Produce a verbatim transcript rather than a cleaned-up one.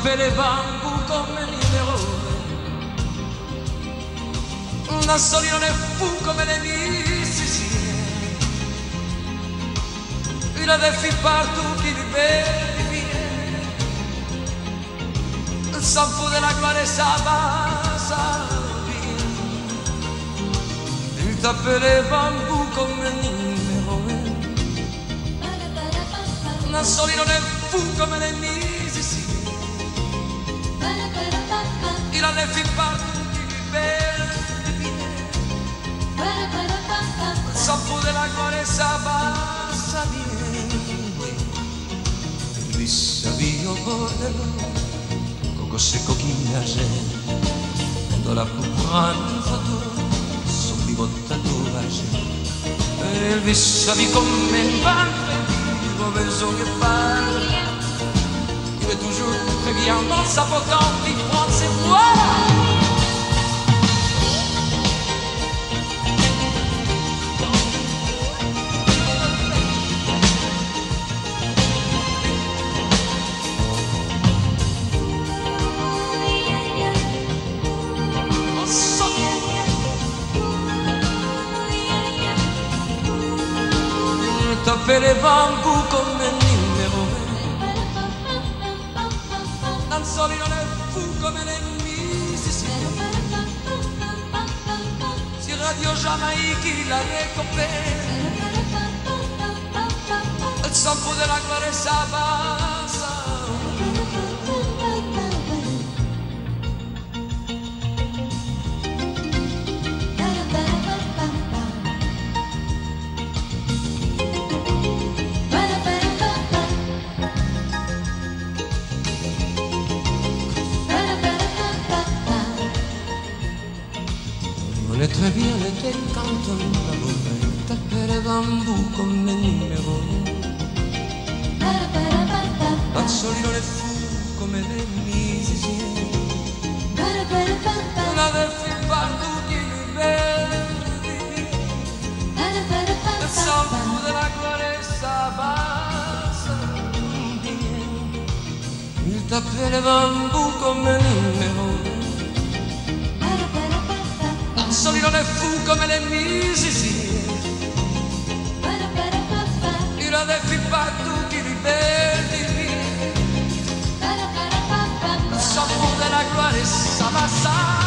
tapait les bambous comme un numéro. Da soli non è fou come les musiciens. Il avait fait partout qui vivait bien. Il s'en fout de la gloire et ça va, ça vient. Il tapait les bambous comme un numéro. Da soli non è fou come les musiciens. Il avait fait partout qui vivait bien. Il s'en fout de la gloire et ça va, ça vient. Lui s'habille au bordello, coco et coquillage. Dans la pour prendre une photo, son vivo tatouage. Et lui s'habille comme une bande, mauvais ongles et parle. Il est toujours très bien dans sa peau quand il prend ses voix. Tapait les bambous comme un numéro. Dan soli non è fou come les musiciens. Sur Radio Jamaïque il a récupéré. Il s'en fout de la gloire et ça va, ça. On est très bien été quand on l'avouait, tapait les bambous comme un numéro. Dan soli non è fou come les musiciens. On avait fait partout qui vivait bien. Il s'en fout de la gloire et ça va, ça vient. Il tapait les bambous comme un numéro. Soli non è fou come les musiciens. Il avait fait partout qui vivait bien. Il s'en fout de la gloire et ça va, ça